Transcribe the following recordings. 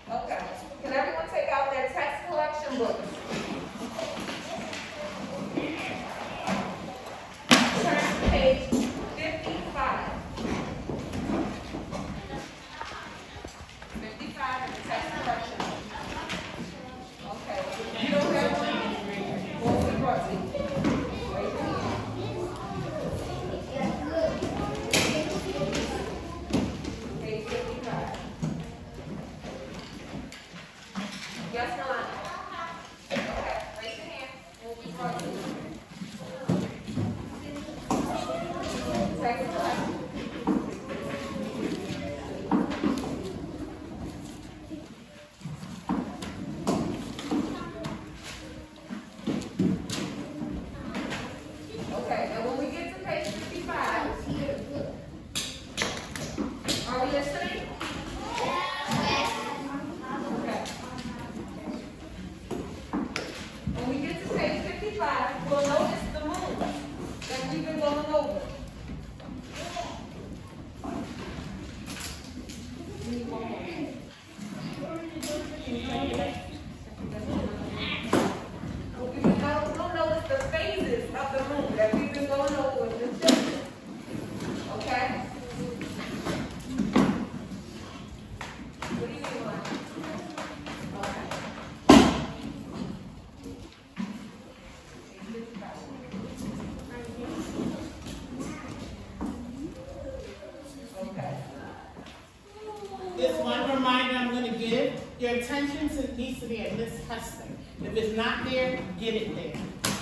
Okay. Can everyone take out their text collection books? Turn to page 55. 55 in the text collection book. Okay. You don't have one? What we brought to you? Right here. Page 55. Yes, Melania? Okay, raise your hand. We'll be brought to you. Text collection. Okay, and when we get to page 55, are we listening? Okay. When we get to page 55, we'll notice the moon that we've been going over. We'll notice the phases of the moon that we've been going over with the children. Okay? What do you mean, Lon? Okay. Okay. This one reminder I'm going to give, your attention needs to be at Miss Heston. If it's not there, get it there.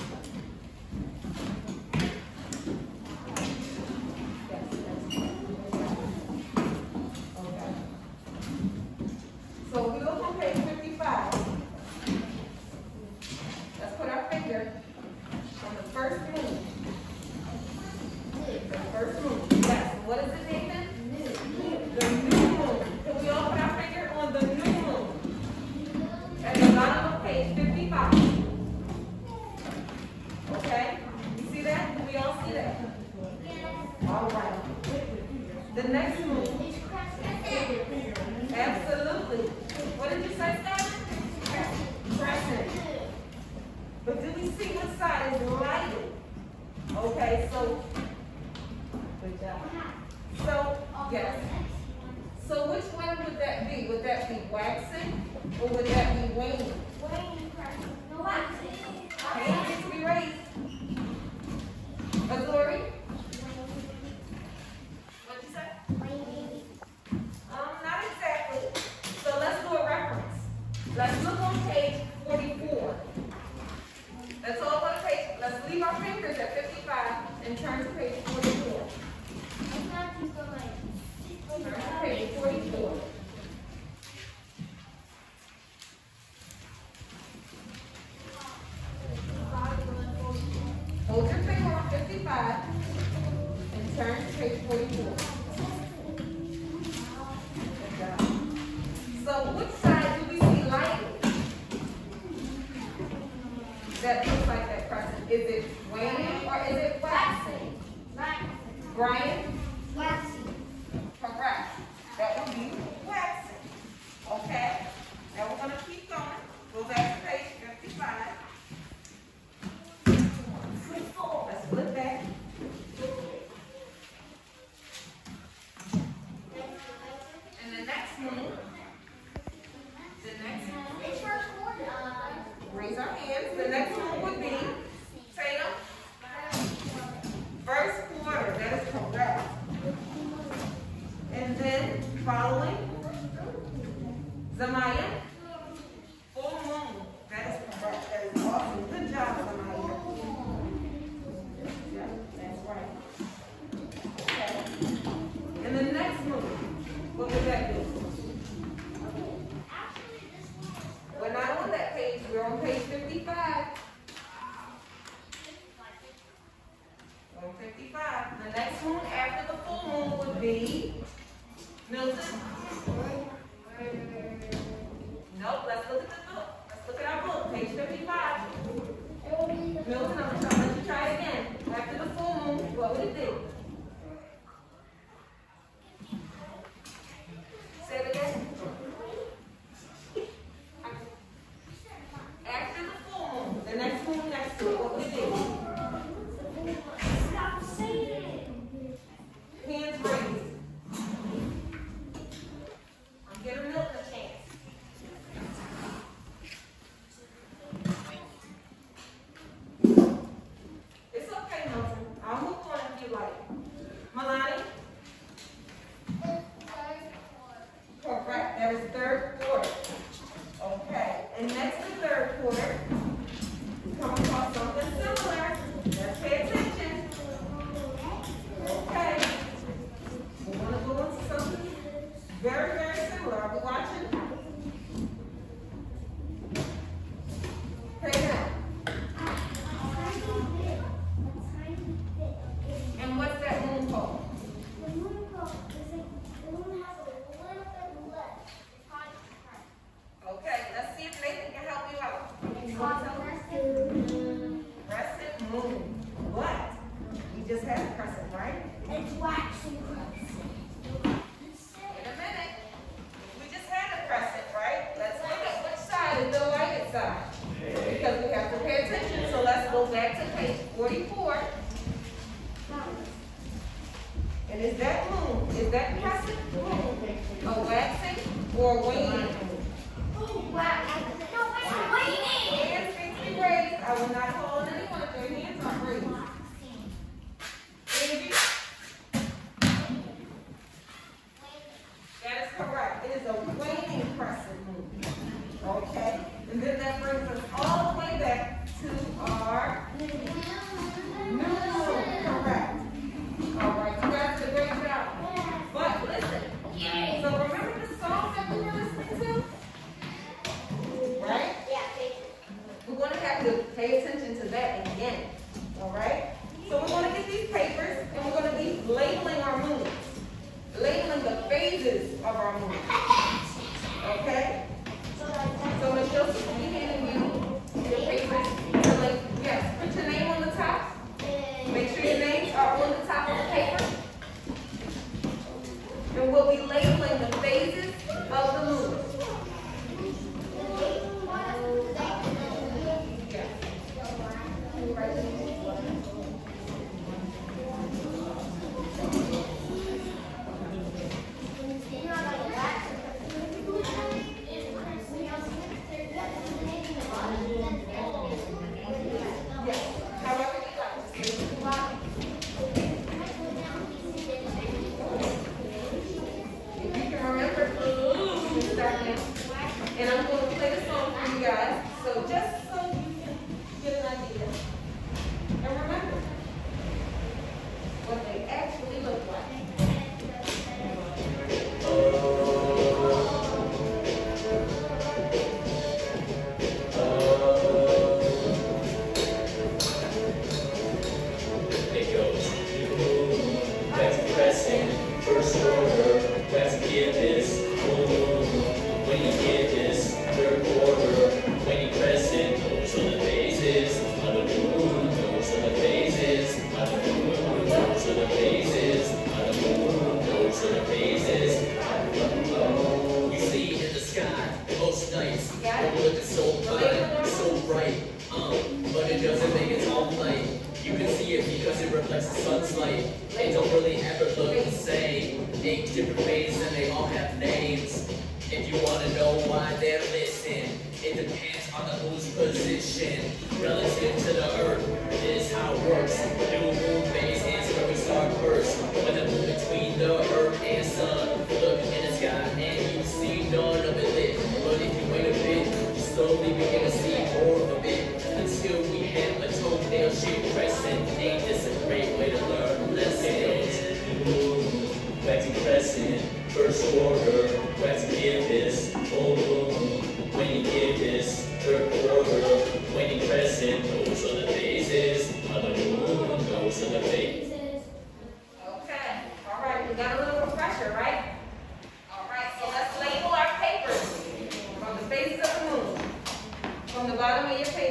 Okay. So we look on page 55. Let's put our finger on the first moon. The first moon. Yes. What is it, Nathan? The new moon. Can we all put our finger on the new moon? At the bottom of page 55. Okay? You see that? Do we all see that? All right. The next moon. Absolutely. What did you say, Scott? Crescent. But do we see what side is lighted? Okay, so, good job. So, yes. So which one would that be? Would that be waxing or would that be waning? Hand needs to be raised. Azori? What'd you say? Not exactly. So let's do a reference. Let's look on page 44. That's all on the page. Let's leave our fingers at 55 and turn to page 44. Turn to page 44. Hold your finger on 55 and turn to page 44. Good job. So which side do we see lighted? That looks like that crescent. Is it waning or is it waxing? Brian? Correct. That would be waxing. Okay? Now we're going to keep going. Go back to page 55. Let's flip back. And the next moon. Raise our hands. The next one would be, Tatum, first quarter. That is correct. And then following, Zamaya, full moon. That is correct. That is awesome. Good job, Zamaya. Yeah, that's right. Okay. And the next moon, what would that be? We're not on that page. We're on page 55. We're on 55. The next moon after the full moon would be Milton. that is third quarter. Okay, and next to third quarter, we come across something similar. Let's pay attention. Okay, we're going to go into something very, very similar. Are we watching? Okay, now. And what's that moon called? The moon has a little bit left. It's hard to press. Okay, let's see if Nathan can help you out. It's hard to press. Crescent moon. What? We just had a crescent, right? It's waxing crescent. Wait a minute. We just had a crescent, right? Let's look at which side is the lighted side. Because we have to pay attention. So let's go back to page 44. And is that moon, is that crescent moon a waxing or waning moon? Waxing. No, it's waning. Hands needs to be raised. I will not call on anyone if their hands aren't raised. Angie? That is correct. It is a waning crescent moon. Okay? And then that brings us all the way back to our new moon. Correct. All right, you guys did a great job. But listen, so remember the song that we were listening to? Right? Yeah, We're going to have to pay attention to that again. All right? So we're going to get these papers and we're going to be labeling our moons. Labeling the phases of our moon. Okay? So Ms. Joseph will be handing you your papers. So like, yes, put your name on the top. Make sure your names are on the top of the paper. And we'll be labeling the phases of the moon. Yes. However you like to say if you can remember, we start now. And I'm going to play the song for you guys. So just so you can get an idea. And remember what they actually look like. It goes that's crescent, first order, that's give this, when you give this, third order, when you crescent, those are the phases of the moon, those are the phases of the moon, those are the phases of the moon, those are the phases of the moon. You see in the sky, most nights, the look is so fine, so bright, but it doesn't make it all light. You can see it because it reflects the sun's light. They don't really ever look the same. 8 different phases and they all have names. If you want to know why they're listed, it depends on the moon's position relative to the earth. This is how it works. New moon phase is where we start first. When the moon between the earth and sun. Look in the sky and you see none of it lit. But if you wait a bit, you slowly begin to see more of it. Until we have a toenail shaped crescent. Ain't this a great way to learn lessons? Waxing crescent, first order, waxing give this, when you give this, third order, when you crescent, those are the phases of the moon, those are the phases. Okay. All right. We got a little refresher, right? All right. So let's label our papers from the phases of the moon. From the bottom of your paper.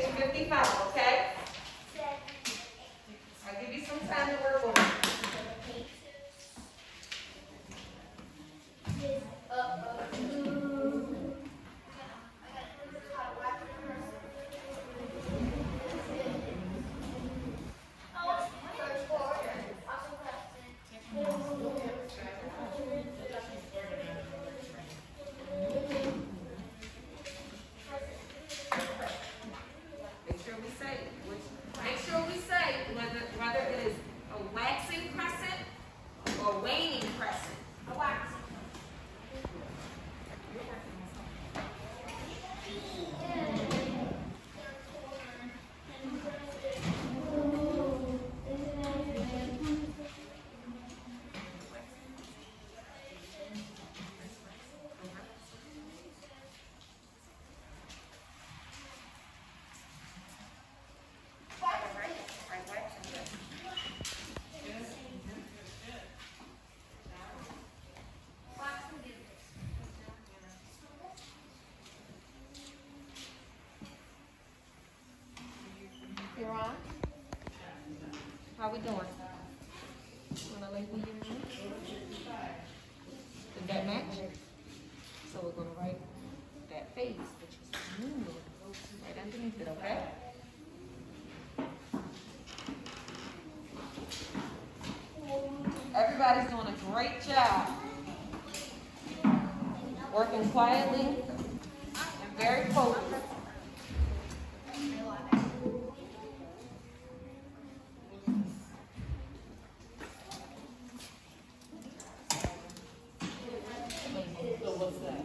How we doing? Wanna label your name? Does that match? So we're gonna write that phase, which is moon, right underneath it, okay? Everybody's doing a great job. Working quietly and very focused. So what's that?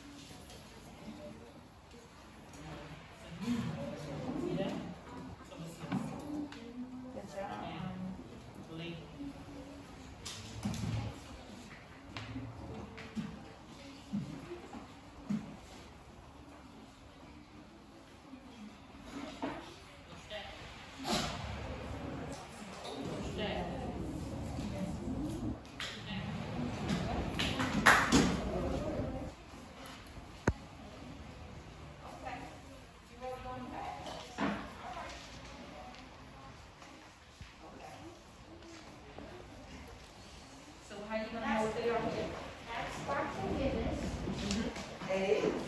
Yeah? So what's this? Good job. Leave. So how you gonna know what they are here? That's spark forgiveness. It is.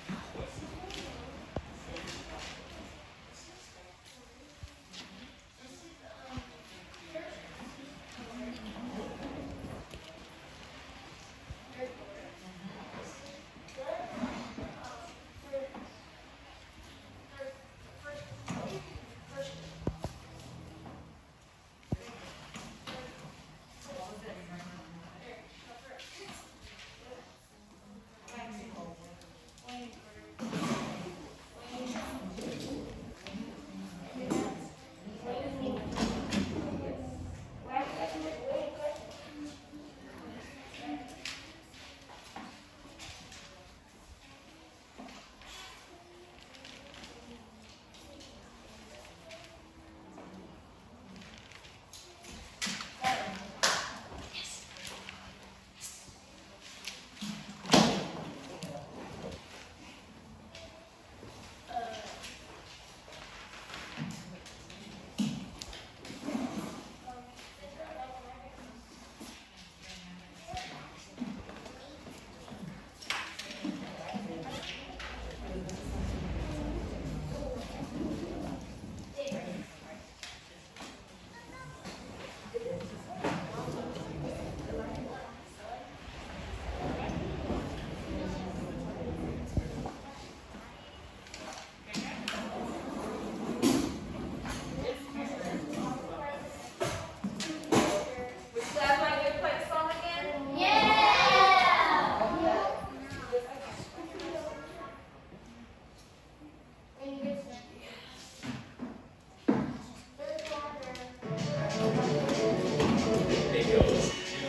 It goes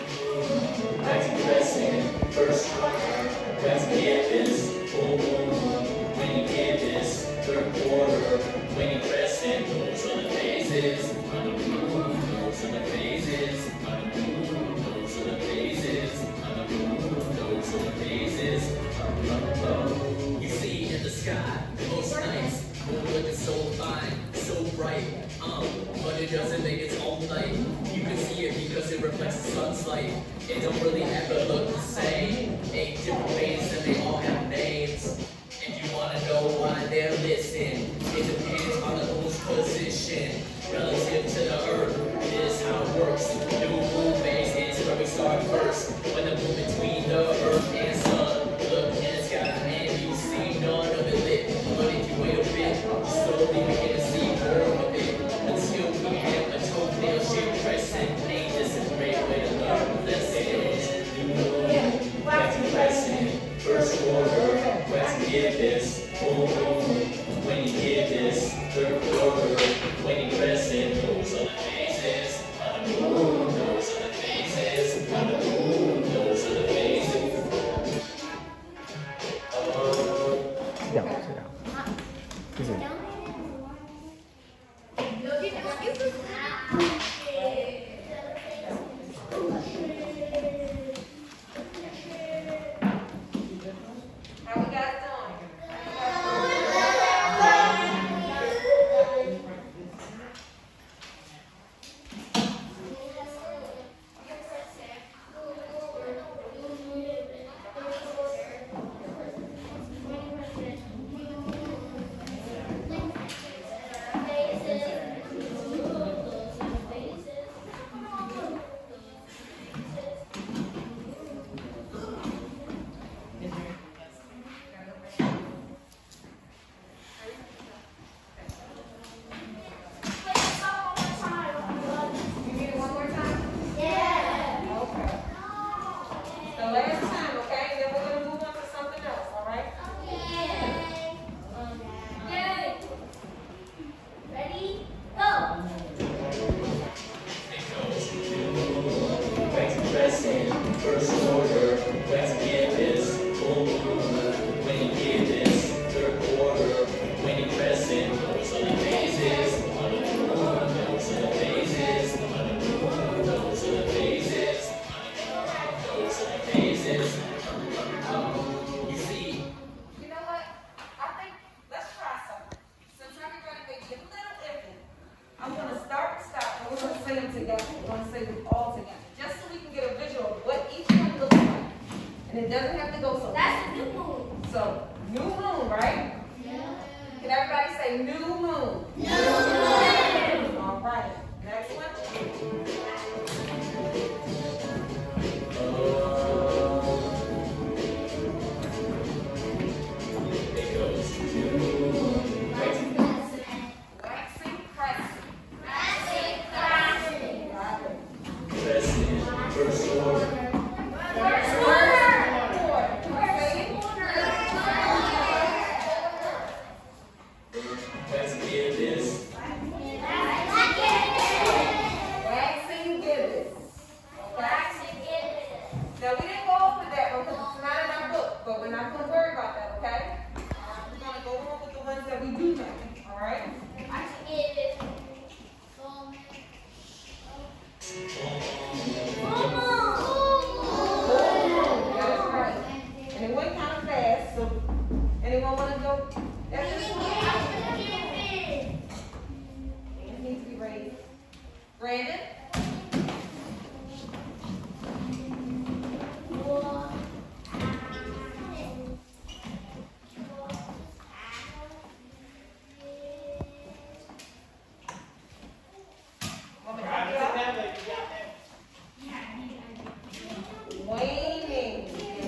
back to pressing, first quarter, that's get this, boom, boom, boom. When you get this, third quarter, when you press it, those are the phases, on the moon, those are the phases, on the moon, those are the phases, on the moon, those are the phases, you see in the sky, most nights, moon looking so fine, so bright, but it doesn't make its own light. You can see it because it reflects the sun's light. It don't really ever look the same. 8 different ways and they all have names. If you wanna know why they're missing, it depends on the moon's position relative to the earth. This is how it works. New moon phase is where we start first. When the moon between the earth and sun, look in the sky and you see none of it lit. But if you wait a bit, slowly begin to see more of it. Until we have a toenail shape crescent. Ain't this a great way to learn lessons? New moon, back to crescent. First quarter, back to get this. Boom, boom. When you get this, third quarter, when you crescent, those are the phases. On the moon, those are the phases. On the moon, those are the phases. How we guys doing? So, new moon, right? Can everybody say new moon? All right. Next one. It goes new, waxing Waxing crescent. crescent, first order. First order. Can we say it? Let's get this. Waxing gibbous. Now we didn't go over that one because it's not in our book, but we're not going to worry about that, okay? We're going to go on with the ones that we do know, all right? That is right. And it went kind of fast, so anyone want to go at this one? Hands need to be raised. Brandon? Want me to help you out? Waning.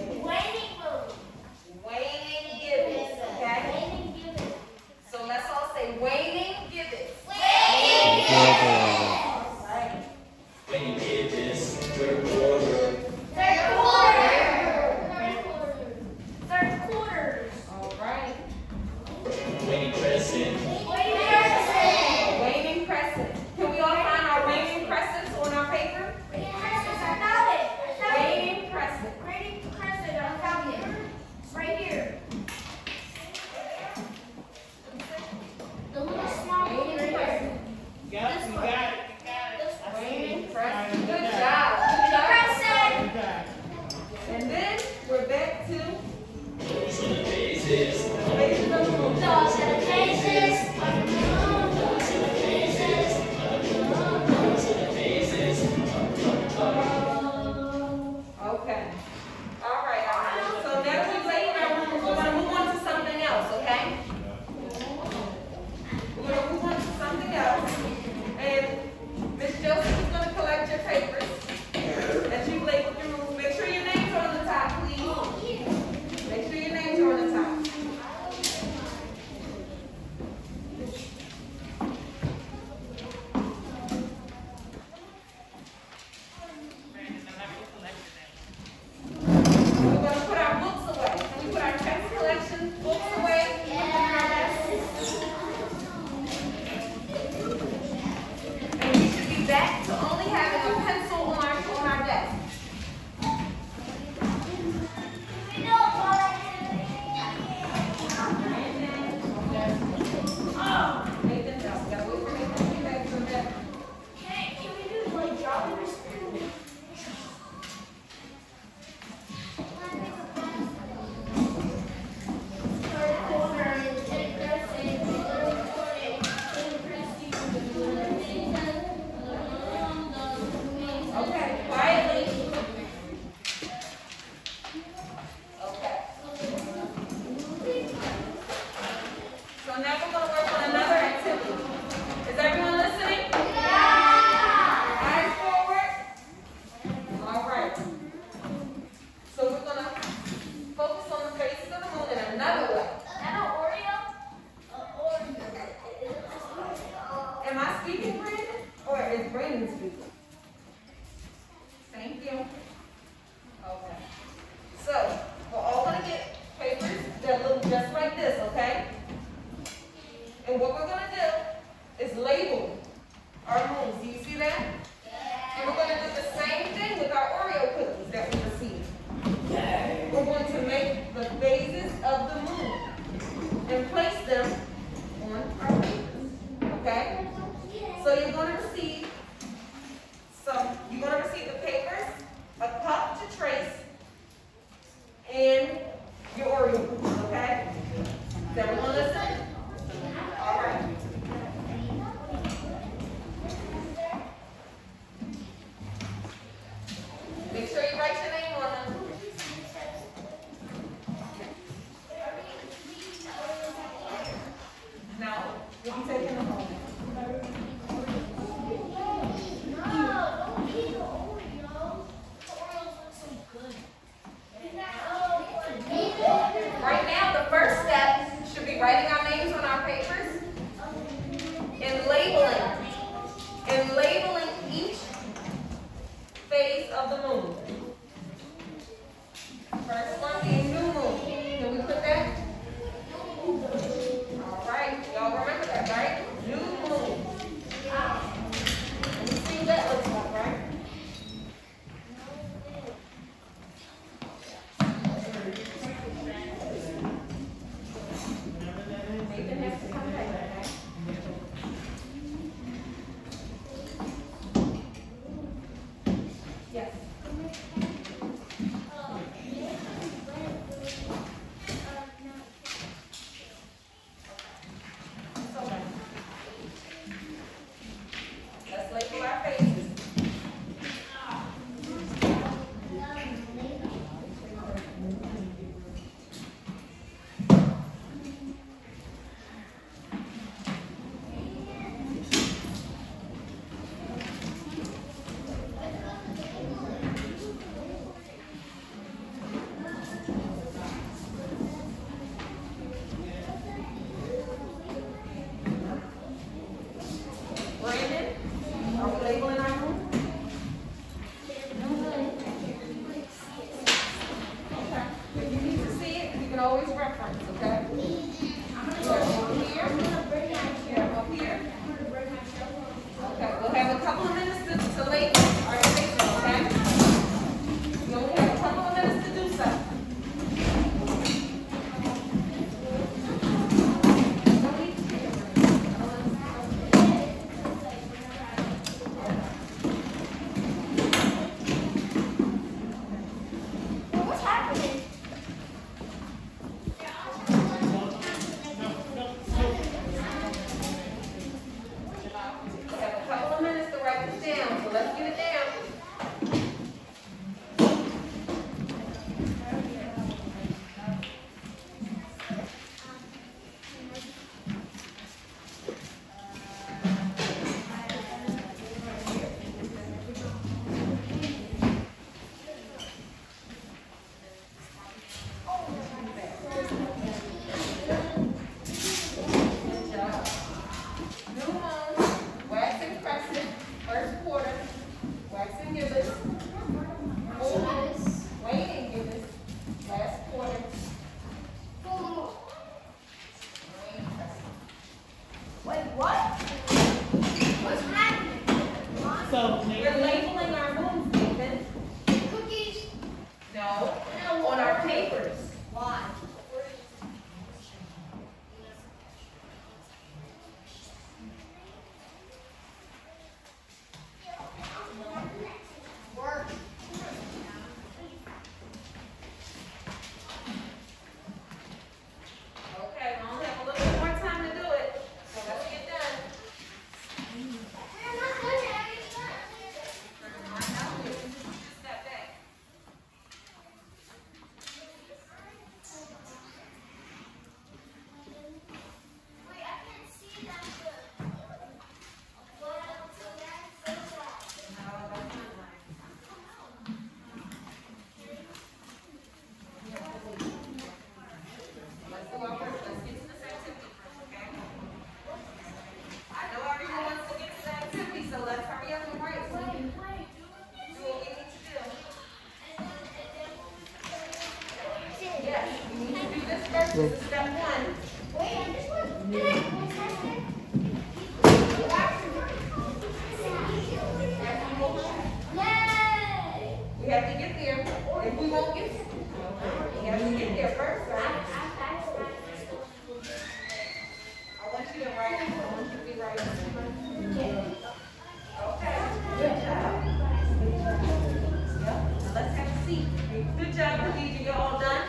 Waning gibbous, okay? So let's all say waning gibbous. All right. When you get this, third quarter. All right. Waning crescent. Waning crescent. Can we all find our waning crescents on our paper? Waning crescent. Waning crescent. Yep, you got it. Waning crescent. Good Good job. job. Good job. Good job. And then we're back to Those are the phases. phases of the moon. Those are the phases. Those are the phases. Those are the phases. Okay. All right. So now that we've laid our room, we're going to move on to something else, okay? We're going to move on to something else. And Miss Joseph is going to collect your papers that you've labeled your room. Make sure your names are on the top, please. Make sure your names are on the top. We're going to put our books away. Can we put our text collection books away? And we should be back to only having a pencil on our desk. Nathan, no, we gotta wait for Nathan to be back from that. Okay, quietly. Okay. So now we're gonna work on another activity. Is everyone listening? Eyes forward. All right. So we're gonna focus on the faces of the moon in another way. Am I speaking, Brandon? Or is Brandon speaking? Thank you. Okay. So, we're all gonna get papers that look just like this, okay? And what we're gonna do is label our moons. Do you see that? And we're gonna do the same thing with our Oreo cookies that we received. We're going to make the phases of the moon and place them on our papers, okay? So you're going to receive the papers, a cup to trace, and your Oreo cookies, okay? Is everyone listening? All right. reference, okay? You have one here. You have up here. Okay, we'll have a couple of minutes to label our station, okay? You only have a couple of minutes to do so. What's happening? We have a couple of minutes to write this down, so let's get it down. Good job. New home, wax and crescent, first quarter, wax and gibbous, Wayne and gibbous, last quarter, Wayne and crescent. Wait, what? What's happening? So, We're labeling our rooms, Nathan. Cookies? No, on our papers. Why? Work. Okay, we only have a little bit more time to do it, so let's get done. Step back. Wait, I can't see that good. What? That's so sad. No, that's not right. Let's do our first, let's get to this activity first, okay? I know everyone wants to get to the activity, so let's hurry up and write so we can do what we need to do. Yes, we need to do this first, this is step one. Wait, I just want Yay! We have to get there, if we won't get there. We have to get there first, right? I want you to write, I want you to be writing. Okay, good job. Yep, now let's have a seat. Good job, Khadija, you're all done?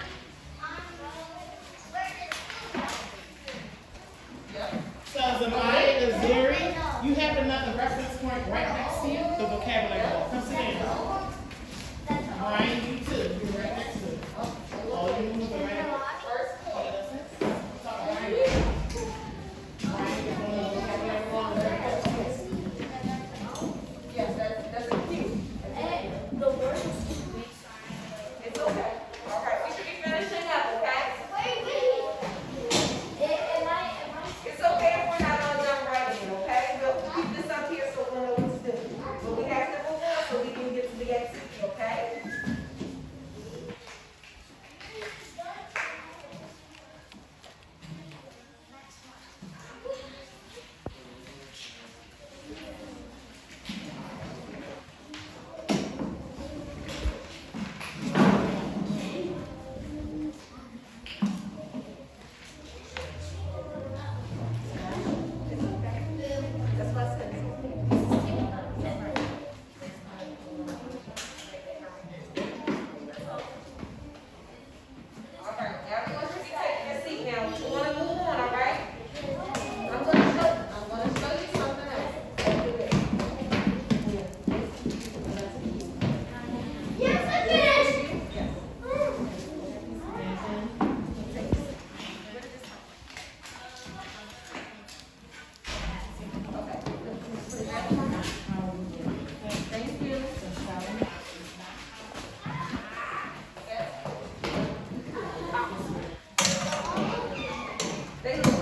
Yep. so Zamaya is Zuri. You have another reference point right next to you, the vocabulary book. Come sit down. Brian, you too. You're right next to it. All you move are right. First quarter. Brian, you're going to the vocabulary book. Yes, that's a cue. The word is It's okay. All right, we should be finishing up, okay? It's okay if we're not all done writing it, okay? We'll keep this up here so we'll know what to do. But we have to move on so we can get to the activity, okay? That's what I said. All right, everyone should be taking a seat now. We want to move on, all right? I'm going to show you something else. Yes, I finished. Yes. Thank you. Thank you.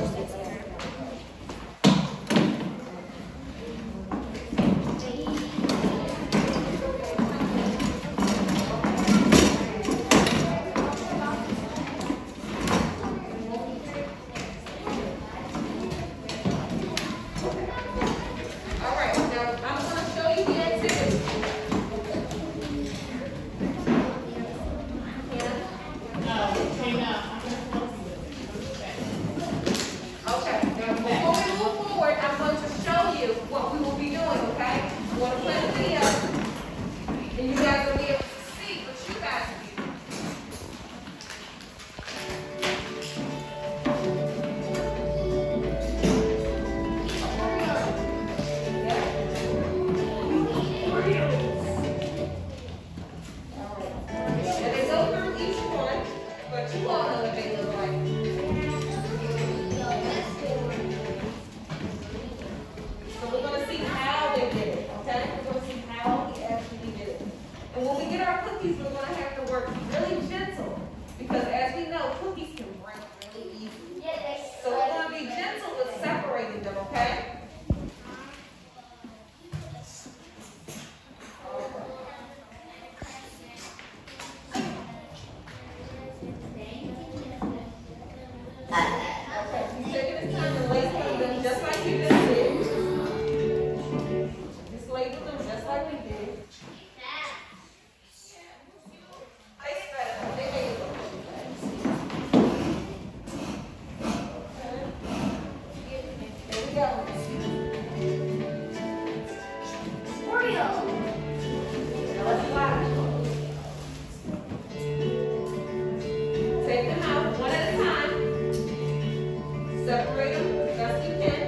Separate them as best you can.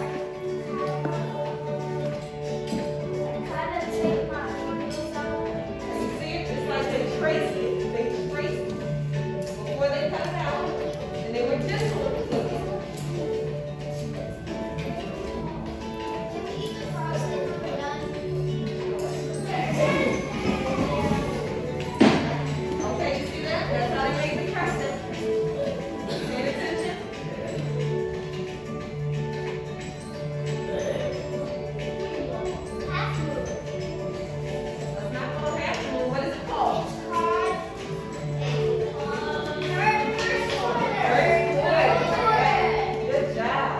You see it? It's like they trace it. They trace it before they cut it out. And they were gentle with the cookies. Okay, you see that? That's how they make the crescent. Pay attention. Let's not go half moon. What is it called? Very good. Good job.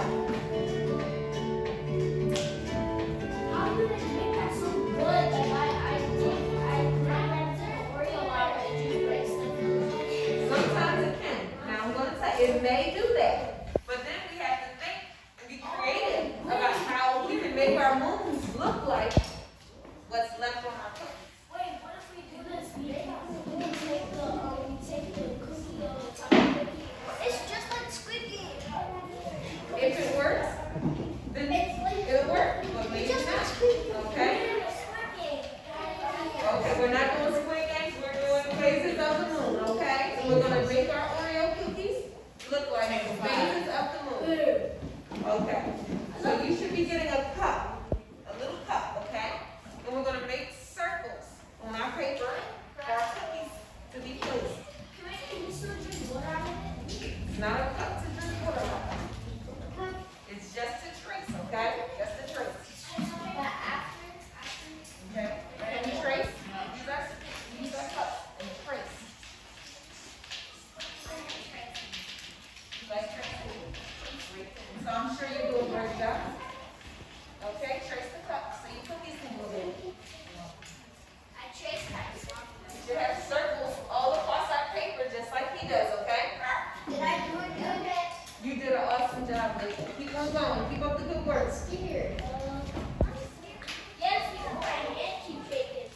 Sometimes it can. Now I'm going to say it may do that. But then we have to think and be creative about how we can make our moons look like what's left on our cookies. Wait, what if we do this? We take the cookie on the top of the cookie. It's just like Squid Game. If it works, then it'll work. But maybe not. Okay? Okay, we're not doing Squid Games. We're doing phases of the moon. Okay? So we're going to make our Oreo cookies look like phases of the moon. Okay. So you should be getting a cup, a little cup, okay? And we're going to make circles on our paper for our cookies to be placed. It's not a cup to drink water out of. It's just to trace, okay? Just to trace. Okay? And you trace. Use our cups and trace. Like tracing. So I'm sure you're doing a great job. Okay, trace the cups so your cookies can move in. You should have circles all across our paper just like he does, okay? Did I do it good? You did an awesome job, Lee. Keep on going. Keep up the good work. Here. Yes, you can keep shaking.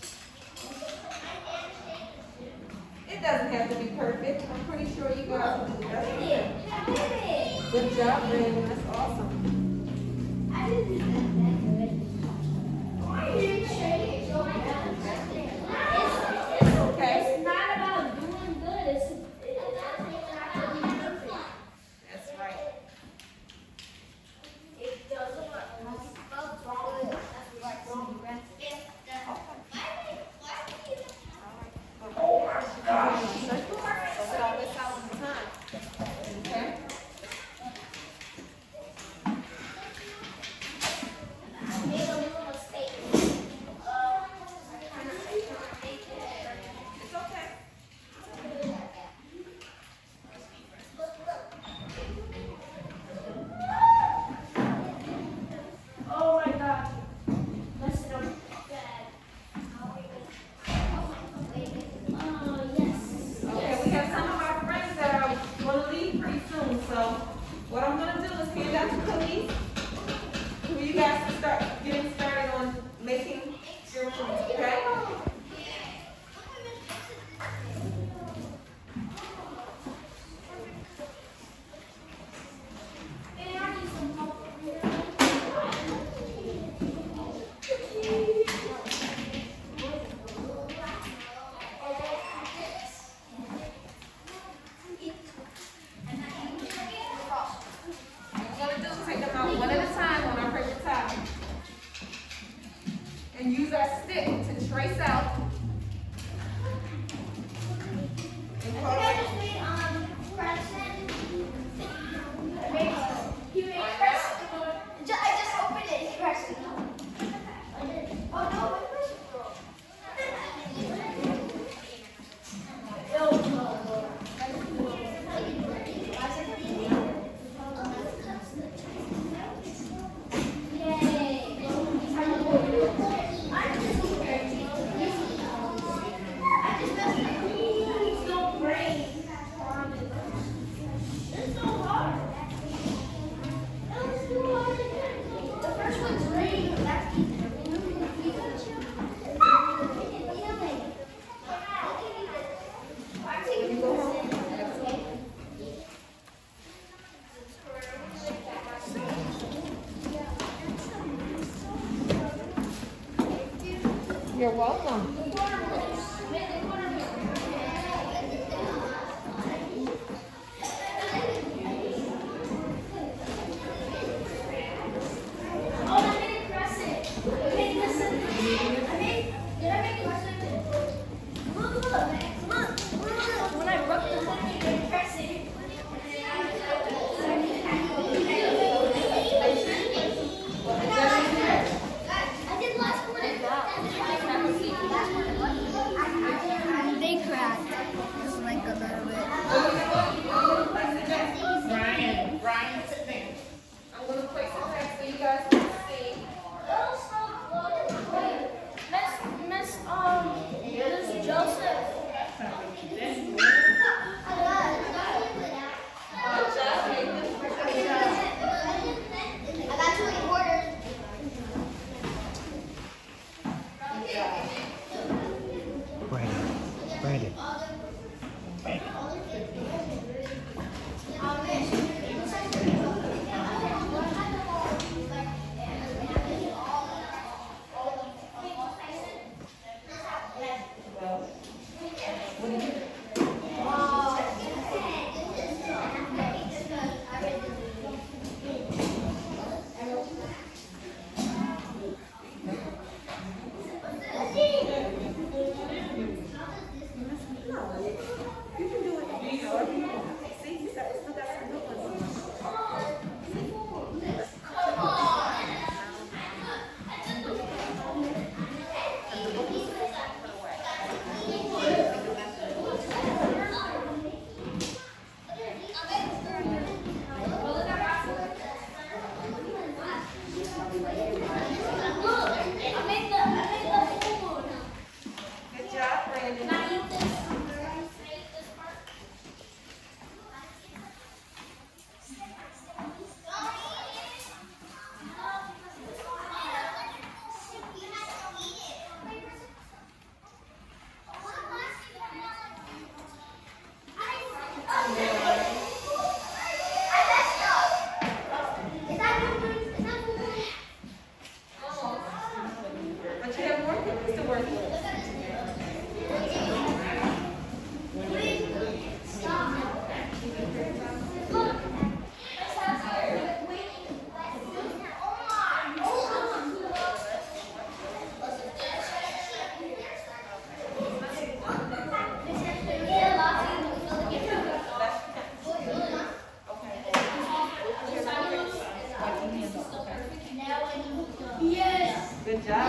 It doesn't have to be perfect. I'm pretty sure you guys will do the best. you can. Yeah. Good job, Brandon. That's awesome. I didn't do that good. Why did you shake it so much? It's okay. It's not about doing good. It's not about being perfect. That's right. It doesn't work. That's wrong. That's wrong. So we don't miss out on the time. Okay? I made a little mistake. It's okay. Oh my God. Messed it up bad. Yes. Okay, we have some of our friends that are going to leave pretty soon. So what I'm going to do is hand out the cookies for you guys to start getting started on making your moons, okay? What we're going to do is take them out one at a time on our paper towel. You're welcome. They cracked. Just like a little bit. Brian, sit down. I'm going to place it back so you guys can see. Miss Joseph. I got 20 quarters. Brandon. Good job, Brandon. But you have more things to work with. Yes. Good job.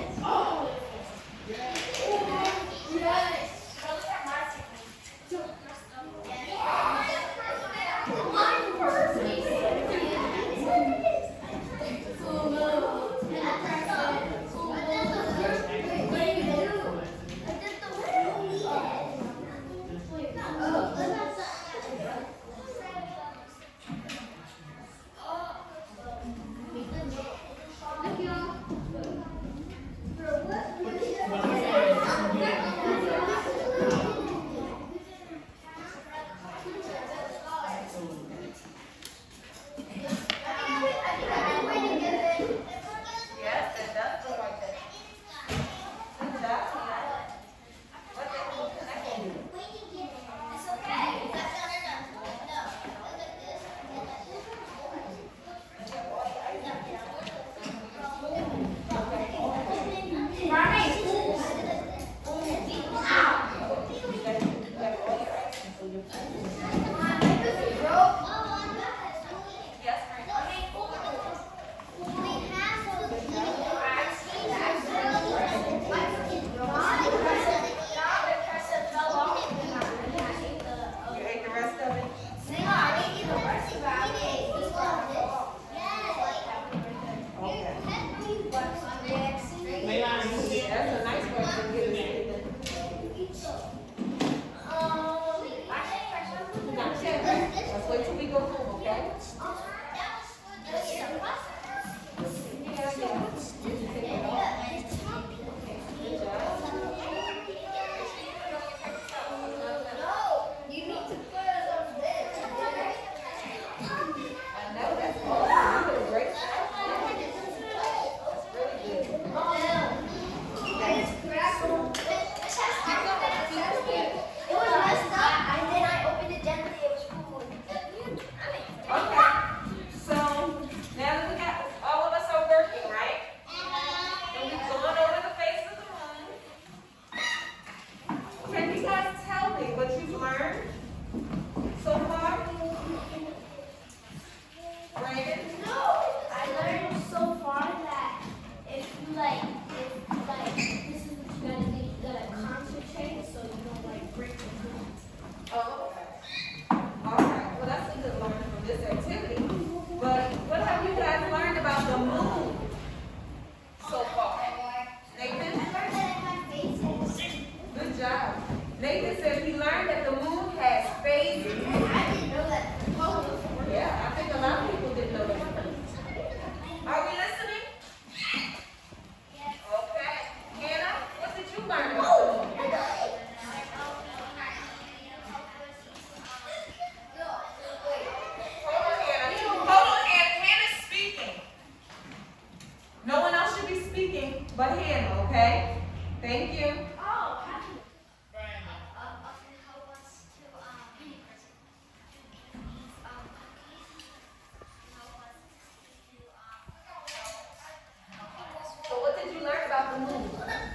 Yes, it does look like that. Good job, Tina. What they will connect you. It's okay. Yes, Brandon. You ate the rest of it? Okay. Leilani, you sit down. That's a nice way to get it. Not yet. Let's wait till we go home, okay? Good job. I know that's awesome. You did a great job. That's really good. Thank you. So what did you learn about the moon?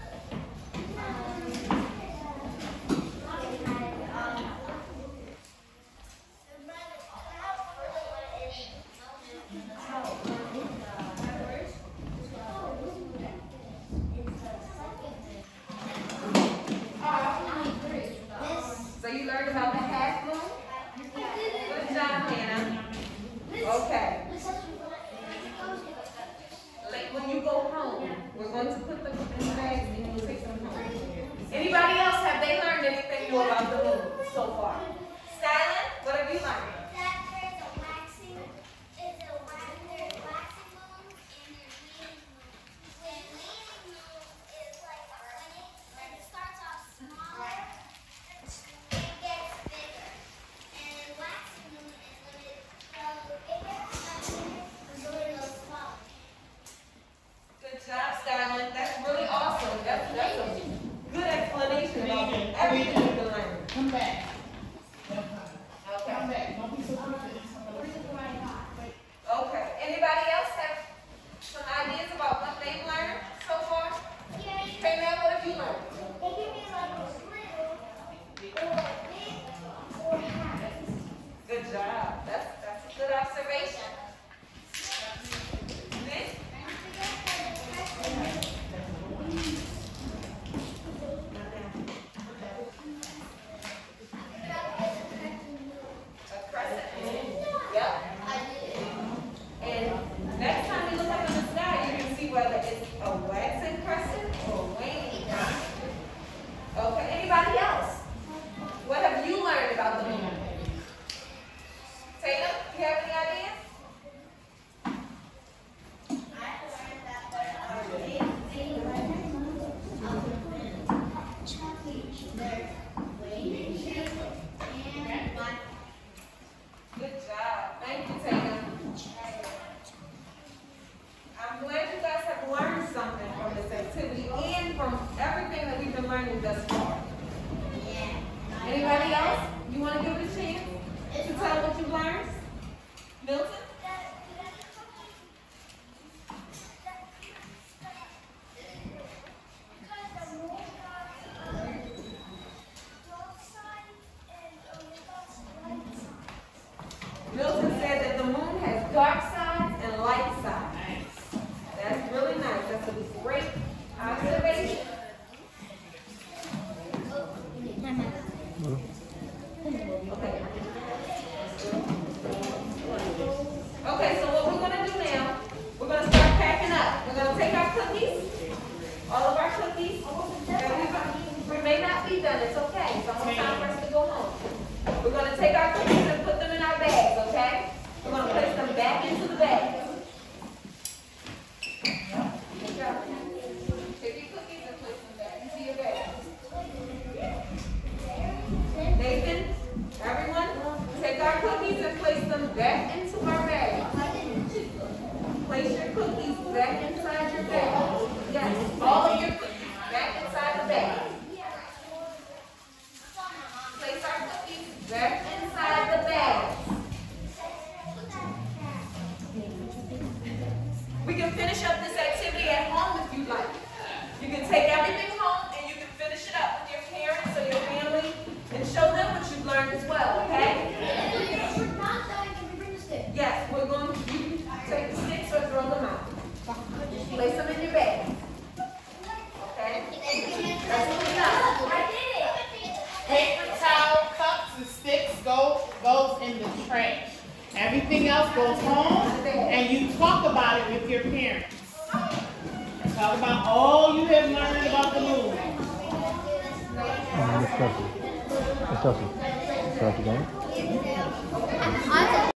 So you learned about the half moon? Good job, Hannah. Okay. Like when you go home, we're going to put them in the bags and you'll take them home. Anybody else, have they learned anything new about the moon so far? Skyland, what have you learned? Good job, Skyland. That's really awesome. That's a good explanation about everything you can learn. Come back. Okay. Come back. Don't be so quick to do something. Okay. Anybody else have some ideas about what they've learned so far? Hey, man, what have you learned? Good job. That's a good observation. Nick? A crescent moon. Yep. And next time you look up in the sky, you can see whether it's a waxing crescent or a waning crescent. Okay. Anybody else? What have you learned about the moon? Tatum, you have any ideas? Good job. Thank you, Tatum. I'm glad you guys have learned something from this activity and from everything that we've been learning thus far. Anybody else? You want to give it a chance to tell what you learned? Milton? Milton said that the moon has dark sides and light sides. That's really nice. That's a great observation. Okay. Okay, so what we're going to do now, we're going to start packing up. We're going to take our cookies, all of our cookies. We may not be done. It's okay. It's almost time for us to go home. We're going to take our cookies and put them in our bags, okay? We're going to place them back into the bags. Good job. Take your cookies and place them back into your bags. Nathan, everyone, take our cookies and place them back into our bags. Place your cookies back inside your bag. Yes, all of your cookies back inside the bag. Place our cookies back inside the bag. We can finish up this activity at home if you'd like. You can take everything home and you can finish it up with your parents or your family and show them what you've learned as well, okay? Yes, we're going to take the sticks or throw them out. Place them in your bag. Okay? That's what we got. Paper towel, cups, and sticks goes in the trash. Everything else goes home, and you talk about it with your parents. Talk about all you have learned about the moon. Let's start again.